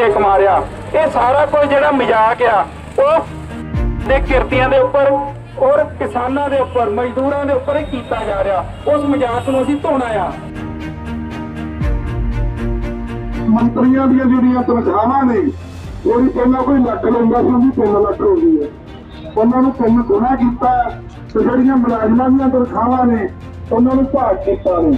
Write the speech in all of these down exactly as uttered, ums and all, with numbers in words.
रुपये कमा रहा। ये सारा कुछ जिहड़ा मजाक आ वो दे किरतियां दे उपर और किसानां दे उपर मजदूरां दे उपर कीता जा रहा। उस मजाक नूं असीं धोना आ। मंत्रियों दी जिहड़ियां तनख्वाहां ने कोई पहला कोई लख लैंदा सी उहदी तीन लख हो गई है। उन्होंने तीन गुना किया तो जिहड़ियां मुलाजमां दीयां तनख्वाहां ने उन्होंने भाग किया ने।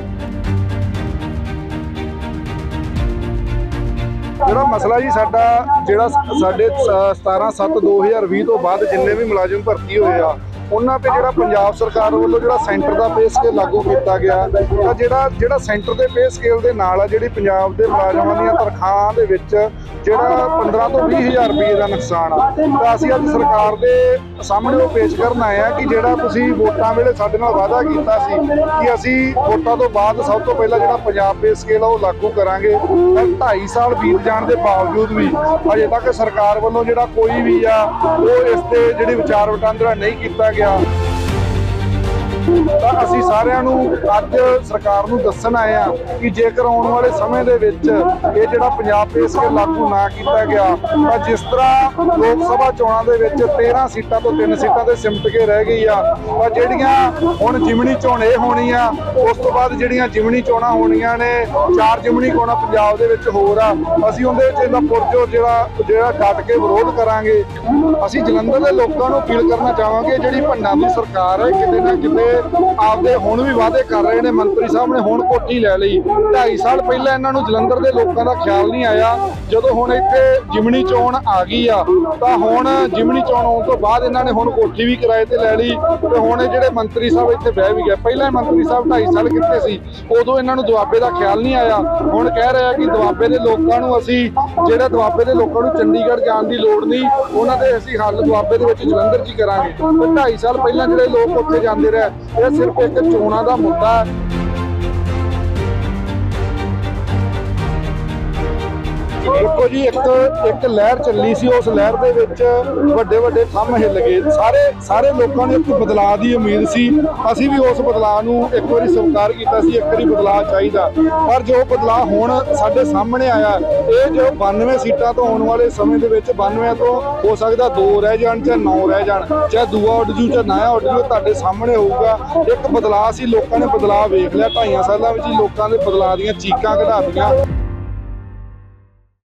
ਜਿਹੜਾ ਮਸਲਾ ਜੀ ਸਾਡਾ ਜਿਹੜਾ ਸਾਡੇ सतारह सत्त दो हज़ार बीस ਤੋਂ ਬਾਅਦ ਜਿੰਨੇ ਵੀ ਮੁਲਾਜ਼ਮ ਭਰਤੀ ਹੋਏ ਆ ਉਹਨਾਂ ਤੇ ਜਿਹੜਾ ਪੰਜਾਬ ਸਰਕਾਰ ਵੱਲੋਂ ਜਿਹੜਾ ਸੈਂਟਰ ਦਾ ਪੇ ਸਕੇਲ ਲਾਗੂ ਕੀਤਾ ਗਿਆ ਤਾਂ ਜਿਹੜਾ ਜਿਹੜਾ ਸੈਂਟਰ ਦੇ ਪੇ ਸਕੇਲ ਦੇ ਨਾਲ ਆ ਜਿਹੜੀ ਪੰਜਾਬ ਦੇ ਮੁਲਾਜ਼ਮਾਂ ਦੀਆਂ ਤਨਖਾਹਾਂ ਦੇ ਵਿੱਚ ਜਿਹੜਾ ਪੰਦਰਾਂ ਤੋਂ ਵੀਹ ਹਜ਼ਾਰ ਰੁਪਏ ਦਾ ਨੁਕਸਾਨ ਆ ਤਾਂ ਅਸੀਂ ਅੱਜ ਸਰਕਾਰ ਦੇ ਸਾਹਮਣੇ ਉਹ ਪੇਸ਼ ਕਰਨ ਆਏ ਆ ਕਿ ਜਿਹੜਾ ਤੁਸੀਂ ਵੋਟਾਂ ਵੇਲੇ ਸਾਡੇ ਨਾਲ ਵਾਅਦਾ ਕੀਤਾ ਸੀ ਕਿ ਅਸੀਂ ਵੋਟਾਂ ਤੋਂ ਬਾਅਦ ਸਭ ਤੋਂ ਪਹਿਲਾਂ ਜਿਹੜਾ ਪੰਜਾਬ ਪੇ ਸਕੇਲ ਆ ਉਹ ਲਾਗੂ ਕਰਾਂਗੇ। ਪਰ ਢਾਈ ਸਾਲ ਬੀਤ ਜਾਣ ਦੇ ਬਾਵਜੂਦ ਵੀ ਅਜੇ ਤੱਕ ਸਰਕਾਰ ਵੱਲੋਂ ਜਿਹੜਾ ਕੋਈ ਵੀ ਆ ਉਹ ਇਸ ਤੇ ਜਿਹੜੀ ਵਿਚਾਰ ਵਟਾਂਦਰਾ ਨਹੀਂ ਕੀਤਾ ਗਿਆ। ਤਾਂ ਅਸੀਂ ਸਾਰਿਆਂ ਨੂੰ ਅੱਜ ਸਰਕਾਰ ਨੂੰ ਦੱਸਣ ਆਏ ਆ ਕਿ ਜੇਕਰ ਆਉਣ ਵਾਲੇ ਸਮੇਂ ਦੇ ਵਿੱਚ ਇਹ ਜਿਹੜਾ ਪੰਜਾਬ ਪੇ ਸਕੇਲ ਲਾਗੂ ਨਾ ਕੀਤਾ ਗਿਆ ਤਾਂ ਜਿਸ ਤਰ੍ਹਾਂ ਲੋਕ ਸਭਾ ਚੋਣਾਂ ਦੇ ਵਿੱਚ ਤੇਰ੍ਹਾਂ ਸੀਟਾਂ ਤੋਂ ਤਿੰਨ ਸੀਟਾਂ ਤੇ ਸਿਮਟ ਕੇ ਰਹਿ ਗਈ ਆ ਤਾਂ ਜਿਹੜੀਆਂ ਹੁਣ ਜਿਮਣੀ ਚੋਣ ਇਹ ਹੋਣੀ ਆ ਉਸ ਤੋਂ ਬਾਅਦ ਜਿਹੜੀਆਂ ਜਿਮਣੀ ਚੋਣਾਂ ਹੋਣੀਆਂ ਨੇ ਚਾਰ ਜਿਮਣੀ ਚੋਣਾਂ ਪੰਜਾਬ ਦੇ ਵਿੱਚ ਹੋਰ ਆ ਅਸੀਂ ਉਹਦੇ ਵਿੱਚ ਇਹਦਾ ਪੁਰਜੋਰ ਜਿਹੜਾ ਜਿਹੜਾ ਡਟ ਕੇ ਵਿਰੋਧ ਕਰਾਂਗੇ। ਅਸੀਂ ਜਲੰਧਰ ਦੇ ਲੋਕਾਂ ਨੂੰ ਅਪੀਲ ਕਰਨਾ ਚਾਹਾਂਗੇ ਜਿਹੜੀ ਭੰਡਾਂ ਦੀ ਸਰਕਾਰ ਹੈ ਕਿਤੇ ਨਾ ਕਿਤੇ ਆਪਦੇ ਹੁਣ ਵੀ ਵਾਅਦੇ ਕਰ ਰਹੇ ਨੇ। ਮੰਤਰੀ ਸਾਹਿਬ ਨੇ ਹੁਣ ਕੋਠੀ ਲੈ ਲਈ। ਢਾਈ ਸਾਲ ਪਹਿਲਾਂ ਇਹਨਾਂ ਨੂੰ ਜਲੰਧਰ ਦੇ ਲੋਕਾਂ ਦਾ ਖਿਆਲ ਨਹੀਂ ਆਇਆ। ਜਦੋਂ ਹੁਣ ਇੱਥੇ ਜਿਮਣੀ ਚੋਣ ਆ ਗਈ ਆ ਤਾਂ ਹੁਣ ਜਿਮਣੀ ਚੋਣ ਆਉਣ ਤੋਂ ਬਾਅਦ ਇਹਨਾਂ ਨੇ ਹੁਣ ਕੋਠੀ ਵੀ ਕਿਰਾਏ ਤੇ ਲੈ ਲਈ ਤੇ ਹੁਣ ਇਹ ਜਿਹੜੇ ਮੰਤਰੀ ਸਾਹਿਬ ਇੱਥੇ ਬਹਿ ਵੀ ਗਏ। ਪਹਿਲਾਂ ਮੰਤਰੀ ਸਾਹਿਬ ਢਾਈ ਸਾਲ ਕਿੱਥੇ ਸੀ ਉਦੋਂ ਇਹਨਾਂ ਨੂੰ ਦੁਆਬੇ ਦਾ ਖਿਆਲ ਨਹੀਂ ਆਇਆ। ਹੁਣ ਕਹਿ ਰਹੇ ਆ ਕਿ ਦੁਆਬੇ ਦੇ ਲੋਕਾਂ ਨੂੰ ਅਸੀਂ ਜਿਹੜੇ ਦੁਆਬੇ ਦੇ ਲੋਕਾਂ ਨੂੰ ਚੰਡੀਗੜ੍ਹ ਜਾਣ ਦੀ ਲੋੜ ਨਹੀਂ ਉਹਨਾਂ ਦੇ ਅਸੀਂ ਹੱਲ ਦੁਆਬੇ ਦੇ ਵਿੱਚ ਜਲੰਧਰ 'ਚ ਹੀ ਕਰਾਂਗੇ। ਤੇ ਢਾਈ ਸਾਲ ਪਹਿਲਾਂ ਜਿਹੜੇ ਲੋਕ ਉੱਥੇ ਜਾਂਦੇ ਰਹੇ ਇਹ ਸਿਰਫ ਇੱਕ ਚੋਣਾਂ ਦਾ ਮੁੱਦਾ ਹੈ। ਦੇਖੋ ਜੀ ਇੱਕ ਇੱਕ ਲਹਿਰ ਚੱਲੀ ਸੀ ਉਸ ਲਹਿਰ ਦੇ ਵਿੱਚ ਵੱਡੇ ਵੱਡੇ ਥੰਮ ਹਿੱਲ ਗਏ। ਸਾਰੇ ਸਾਰੇ ਲੋਕਾਂ ਨੂੰ ਇੱਕ ਬਦਲਾਅ ਦੀ ਉਮੀਦ ਸੀ। ਅਸੀਂ ਵੀ ਉਸ ਬਦਲਾਅ ਨੂੰ ਇੱਕ ਵਾਰੀ ਸਵੀਕਾਰ ਕੀਤਾ ਸੀ ਇੱਕ ਵਾਰੀ ਬਦਲਾਅ ਚਾਹੀਦਾ। ਪਰ ਜੋ ਬਦਲਾਅ ਹੁਣ ਸਾਡੇ ਸਾਹਮਣੇ ਆਇਆ ਇਹ ਜੋ ਬਾਨਵੇਂ ਸੀਟਾਂ ਤੋਂ ਆਉਣ ਵਾਲੇ ਸਮੇਂ ਦੇ ਵਿੱਚ ਬਾਨਵੇਂ ਤੋਂ ਹੋ ਸਕਦਾ ਦੋ ਰਹਿ ਜਾਣ ਚਾਹੇ ਨੌ ਰਹਿ ਜਾਣ ਚਾਹੇ ਦੂਆ ਉੱਡ ਜੂ ਚਾਹੇ ਨਾ ਉੱਡ ਜੂ ਤੁਹਾਡੇ ਸਾਹਮਣੇ ਹੋਊਗਾ। ਇੱਕ ਬਦਲਾਅ ਸੀ ਲੋਕਾਂ ਨੇ ਬਦਲਾਅ ਵੇਖ ਲਿਆ। ਢਾਈਆਂ ਸਾਲਾਂ ਵਿੱਚ ਹੀ ਲੋਕਾਂ ਦੇ ਬਦਲਾਅ ਦੀਆਂ ਚੀਕਾਂ ਕਢਾ ਦਿੱਤੀਆਂ।